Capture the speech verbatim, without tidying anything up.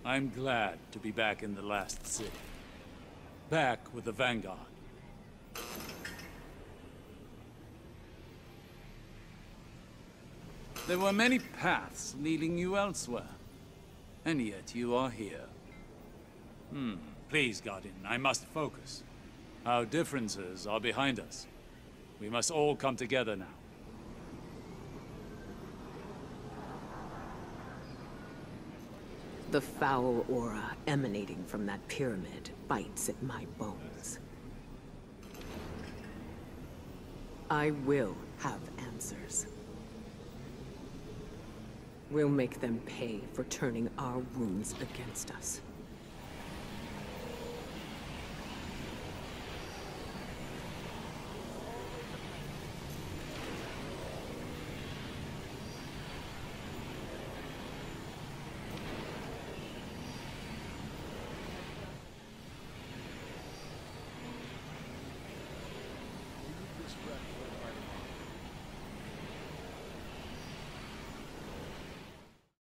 I'm glad to be back in the last city. Back with the Vanguard. There were many paths leading you elsewhere. And yet you are here. Hmm. Please, Guardian, I must focus. Our differences are behind us. We must all come together now. The foul aura emanating from that pyramid bites at my bones. I will have answers. We'll make them pay for turning our wounds against us.